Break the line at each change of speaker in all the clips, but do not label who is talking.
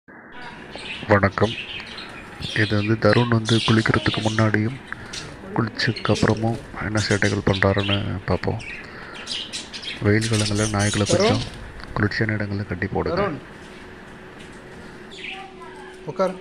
வணக்கம். இது வந்து தருண் வந்து குளிக்கிறதுக்கு முன்னாடியும் குளிச்சதுக்கப்புறமும் என்ன சேட்டைகள் பண்ணுறாருன்னு பார்ப்போம். வெயில் காலங்களில் நாய்களை கொஞ்சம் குளிர்ச்சியான இடங்களில் கட்டி போடுங்க.
Dharun, உட்கார்.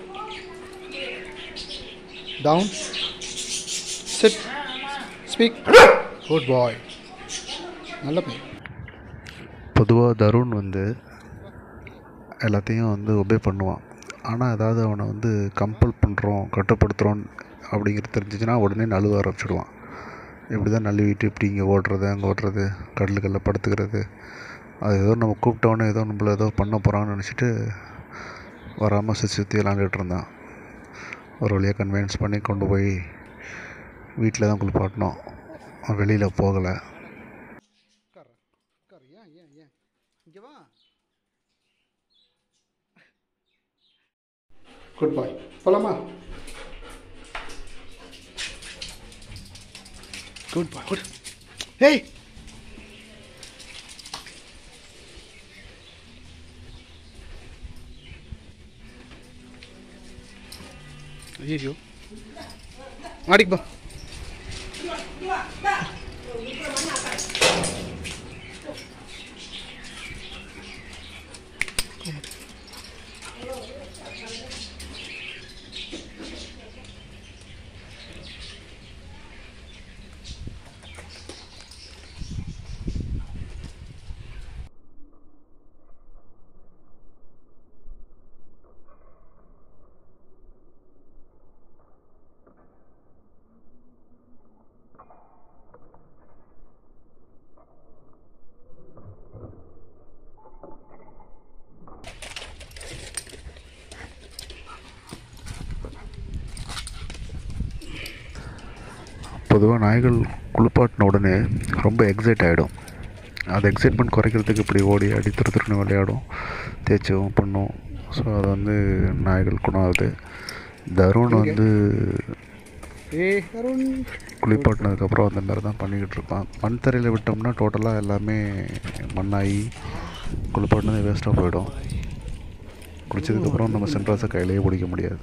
Down. Sit. Speak. Good boy. நல்ல பையன்.
பொதுவாக தருண் வந்து எல்லாத்தையும் வந்து ஒபே பண்ணுவான். ஆனால் ஏதாவது அவனை வந்து கம்பல் பண்ணுறோம், கட்டுப்படுத்துகிறோம் அப்படிங்கிறது தெரிஞ்சிச்சுன்னா உடனே நழுவ ஆரம்பிச்சிடுவான். இப்படி தான் நழுவிட்டு இப்படி இங்கே ஓடுறது, அங்கே ஓடுறது, கடலுக்கல்ல படுத்துக்கிறது. அது ஏதோ நம்ம கூப்பிட்டவொன்னே ஏதோ நம்மள ஏதோ பண்ண போகிறான்னு நினச்சிட்டு வராமல் சுற்றி விளாண்டுட்டு இருந்தான். ஒரு வழியாக கன்வின்ஸ் பண்ணி கொண்டு போய் வீட்டில் தான் குளிப்பாட்டினோம். வெளியில் போகலை.
இங்கே வா. Good bye. போலாமா? குட் பாய். குட். ஹேய், ஐயோ மாடிக்கு பா.
பொதுவாக நாய்கள் குளிப்பாட்டின உடனே ரொம்ப எக்ஸைட் ஆகிடும். அது எக்ஸைட்மெண்ட் குறைக்கிறதுக்கு இப்படி ஓடி அடி திருன்னு விளையாடும், தேய்ச்சவும் பண்ணும். ஸோ அது வந்து நாய்கள் குணம். அது தருண் வந்து குளிப்பாட்டினதுக்கப்புறம் அந்த மாதிரி தான் பண்ணிக்கிட்டு இருப்பான். மண் தரையில் விட்டோம்னா டோட்டலாக எல்லாமே மண்ணாகி குளிப்பாட்டினது வேஸ்ட்டாக போயிடும். குளித்ததுக்கப்புறம் நம்ம சென்ட்ராஸை கையிலேயே பிடிக்க முடியாது.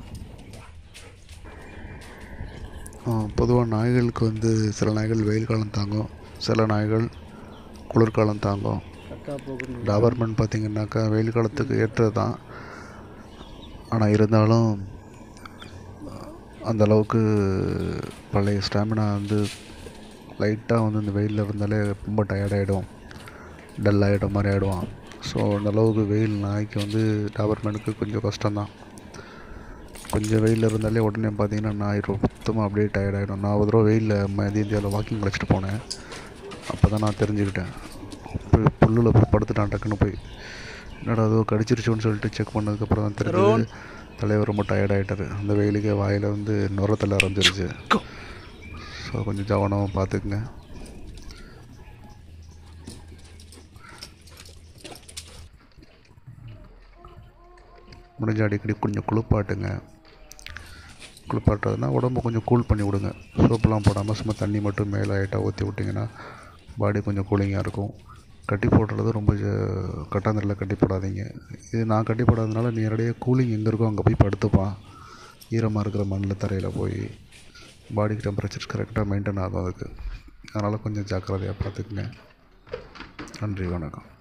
பொதுவாக நாய்களுக்கு வந்து சில நாய்கள் வெயில் காலம் தாங்கும், சில நாய்கள் குளிர்காலம் தாங்கும். டாபர்மேன் பார்த்திங்கன்னாக்கா வெயில் காலத்துக்கு ஏற்றது தான். ஆனால் இருந்தாலும் அந்தளவுக்கு பழைய ஸ்டாமினா வந்து லைட்டாக வந்து இந்த வெயிலில் இருந்தாலே ரொம்ப டயர்டாகிடும், டல் ஆகிட மாதிரி ஆகிடுவான். ஸோ அந்தளவுக்கு வெயில் நாய்க்கு வந்து டாபர்மேனுக்கு கொஞ்சம் கஷ்டம்தான். கொஞ்சம் வெயிலில் இருந்தாலே உடனே பார்த்திங்கன்னா நாய் சுத்தமாக அப்படியே டயர்டாகிடும். நான் ஒரு தடவை வெயிலில் மதிய இந்தியாவில் வாக்கிங் அழைச்சிட்டு போனேன். அப்போ தான் நான் தெரிஞ்சுக்கிட்டேன். போய் புல்லில் போய் படுத்துட்டான். டக்குன்னு போய் என்னடா அதோ கடிச்சிருச்சோன்னு சொல்லிட்டு செக் பண்ணதுக்கப்புறம் தான் தெரிஞ்சது தலைவர் ரொம்ப டயர்டாகிட்டார். அந்த வெயிலுக்கே வாயில் வந்து நுரத்தில் ஆரம்பிச்சிருச்சு. ஸோ கொஞ்சம் கவனமாக பார்த்துக்குங்க. முடிஞ்ச அடிக்கடி கொஞ்சம் குளிப்பாட்டுங்க. குளிப்பாட்டுறதுனா உடம்பு கொஞ்சம் கூல் பண்ணி விடுங்க. சோப்பெலாம் போடாமல் சும்மா தண்ணி மட்டும் மேலே லைட்டாக ஊற்றி விட்டிங்கன்னா பாடி கொஞ்சம் கூலிங்காக இருக்கும். கட்டி போடுறது ரொம்ப கட்டாந்தரில் கட்டி போடாதீங்க. இது நான் கட்டி போடாததுனால நேரடியாக கூலிங் எங்கே இருக்கோ அங்கே போய் படுத்துப்பான். ஈரமாக இருக்கிற மண்ணில் தரையில் போய் பாடி டெம்பரேச்சர் கரெக்டாக மெயின்டைன் ஆகும் அதுக்கு. அதனால் கொஞ்சம் ஜாக்கிரதையாக பார்த்துக்குங்க. நன்றி, வணக்கம்.